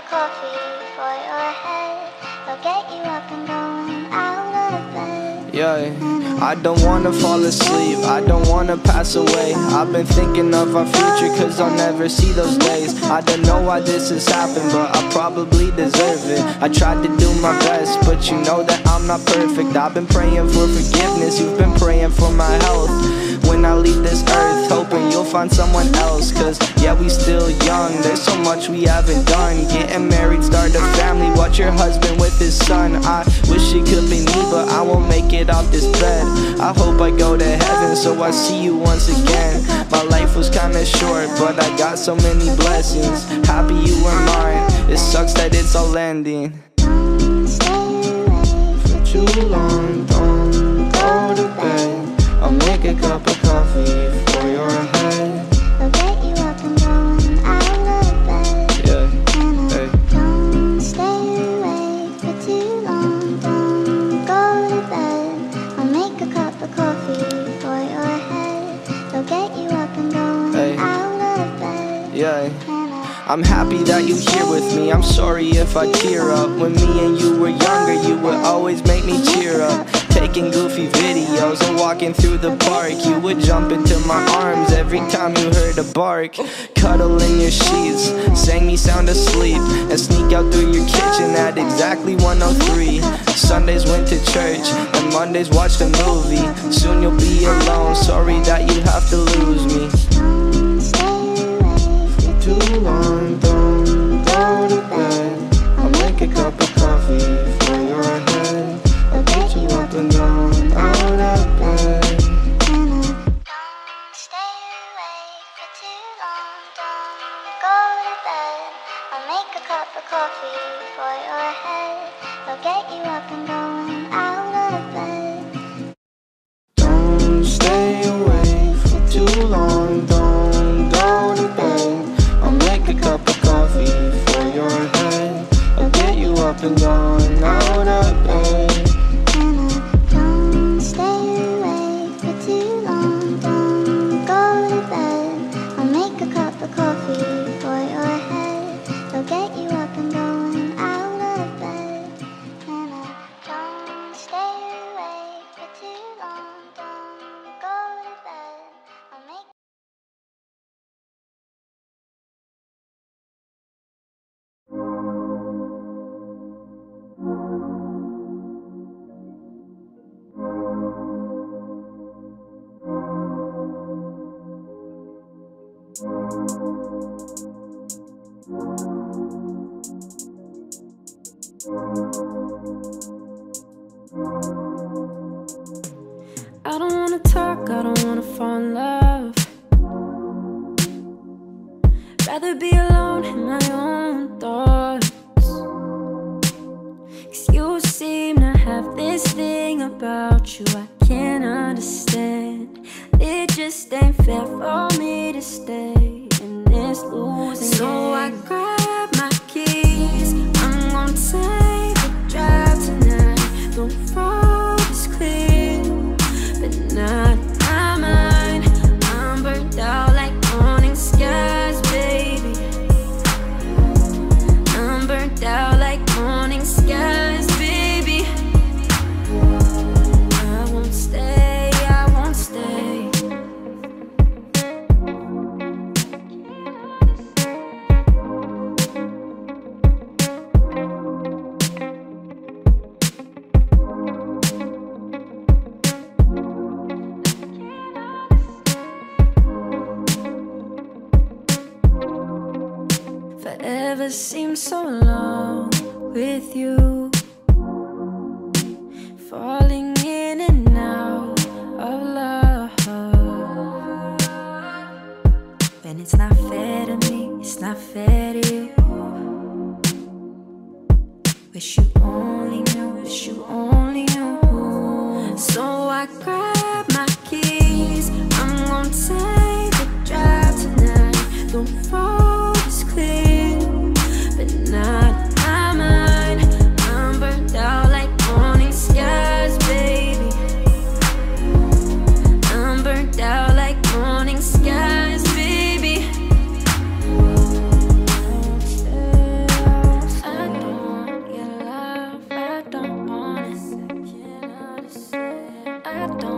coffee for your head. They'll get you up and going out of bed. Yeah, I don't wanna fall asleep, I don't wanna pass away. I've been thinking of our future, cause I'll never see those days. I don't know why this has happened, but I probably deserve it. I tried to do my best, but you know that I'm not perfect. I've been praying for forgiveness, you've been praying for my health. When I leave this earth, hoping you'll find someone else. Cause yeah, we still young, there's so much we haven't done. Getting married, start a family, watch your husband with his son. I wish it could be me, but I won't make it off this bed. I hope I go to heaven, so I see you once again. My life was kinda short, but I got so many blessings. Happy you were mine, it sucks that it's all ending. For too long, don't go to bed. I'll make a cup of coffee for your head. They'll get you up and going out of bed. Yeah, hey. Don't stay awake for too long. Don't go to bed. I'll make a cup of coffee for your head. They'll get you up and going out of bed. Yeah. I'm happy that you're here with me, I'm sorry if I tear up. When me and you were younger, you would always make me cheer up. Taking goofy videos and walking through the park, you would jump into my arms every time you heard a bark. Cuddle in your sheets, sang me sound asleep, and sneak out through your kitchen at exactly 1:03. Sundays went to church, and Mondays watched a movie. Soon you'll be alone, sorry that you have to lose me. Too long, don't go to bed. I'll make a cup of coffee for your head. I'll get you up and down out of bed. Don't stay awake for too long. Don't go to bed. I'll make a cup of coffee for your head. They'll get you up and going out of bed. Don't stay awake for too long. Don't go to bed. I'll make a cup of coffee for your head. I'll get you up and going out of bed. Don't stay awake for too long. Don't go to bed. I'll make a cup of coffee for your head. They'll get you up and going out of bed. Don't stay awake for too long. Don't go to bed. I'll make I don't wanna talk, I don't wanna fall in love. Rather be alone in my own thoughts. Cause you seem to have this thing about you I can't understand. It just ain't fair for me to stay in this losing game. So I grab my keys, I'm gonna take a drive tonight. The road is clear, but not my mind. I'm burnt out like morning skies, baby. I'm burnt out like morning skies, baby. I won't stay, I won't stay. Forever seems so long with you, falling in and out of love. When it's not fair to me, it's not fair to you. Wish you only knew, wish you only knew. So I grab my keys, I'm gonna take a drive tonight. The road is clear, but not my mind. I'm burnt out like morning skies, baby. I'm burnt out like morning skies, baby. I don't